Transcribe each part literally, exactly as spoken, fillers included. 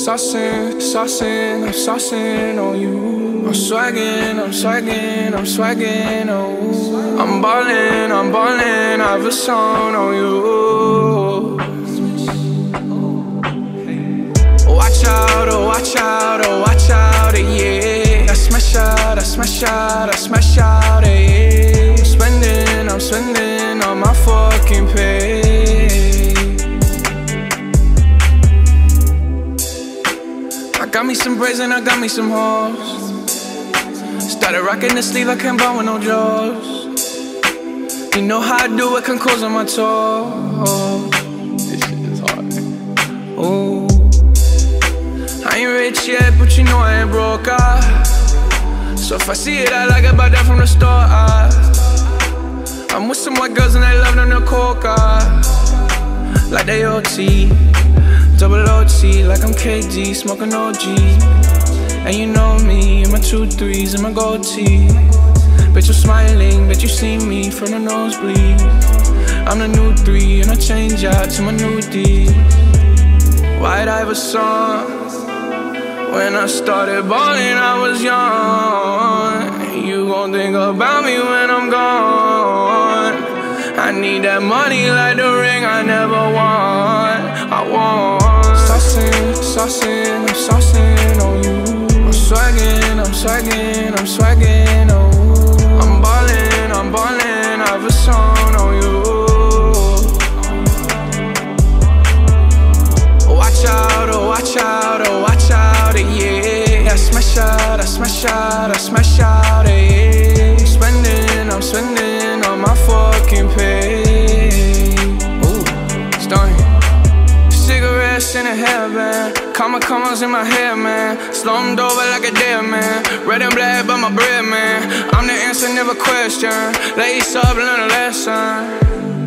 saucing, saucing, I'm saucing on you. I'm swagging, I'm swagging, I'm swagging, oh. I'm ballin', I'm ballin', I have a song on you. Watch out, oh watch out, oh watch out, yeah. I smash out, I smash out, I smash out, yeah. I'm spending, I'm spending on my fucking pay. I got me some braids and I got me some hoes. Started rocking the sleeve, I can't buy with no jaws. You know how I do it, can close on my toes. This shit is hard. Ooh. I ain't rich yet, but you know I ain't broke, ah. So if I see it, I like it, buy that from the store, ah. I'm with some white girls and they love them to coca, like they O T, double O T, like I'm K D, smoking O G. And you know me, in my two threes and my gold tee. Bet you're smiling, bet you see me from the nosebleed. I'm the new three and I change out to my new D. White Iverson. When I started ballin', I was young. You gon' think about me when I'm gone. I need that money like the ring I never won. I want saucin', saucin', I'm saucin' on you. I'm swaggin', I'm swaggin', I'm swaggin', oh. I'm ballin', I'm ballin', I have a song on you. Watch out, oh watch out, oh watch out, yeah. I smash out, I smash out, I smash out, yeah. I'm spending, I'm spending on my fucking pay. Ooh, stunning. Cigarettes in a hairband, comma commas in my hair, man. Slumped over like a dead man. Red and black by my bread, man. I'm the answer, never question. Lace up, learn a lesson.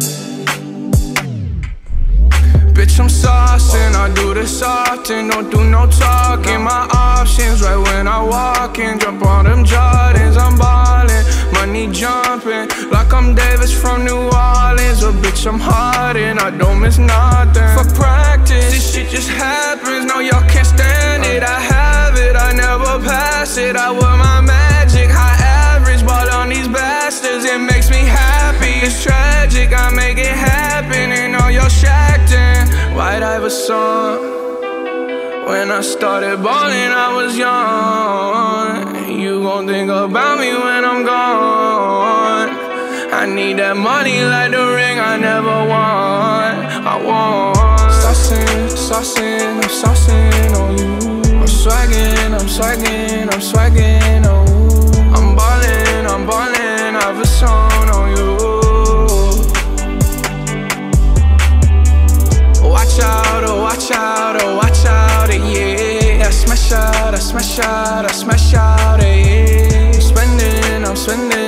Bitch, I'm saucing, I do this often. Don't do no talking, my options right when I walk in. Jump on them Jordans, I'm ballin'. Money jumping, like I'm Davis from New Orleans. Oh bitch, I'm hardin', I don't miss nothing. For practice, this shit just happens. No, y'all can't stand it, I have it, I never pass it. I wear my magic, high average, ball on these bastards. It makes me happy, it's tragic, I make it happen. And all y'all shacked in White Iverson. When I started ballin', I was young. You gon' think about me when I'm gone. I need that money like the ring I never won. I want saucin', saucin', I'm saucin' on you. I'm swaggin', I'm swaggin', I'm swaggin', oh. I'm ballin', I'm ballin', I have a song on you. Watch out, oh watch out, oh watch out, yeah. I smash out, I smash out, I smash out, yeah. I'm spending, I'm spending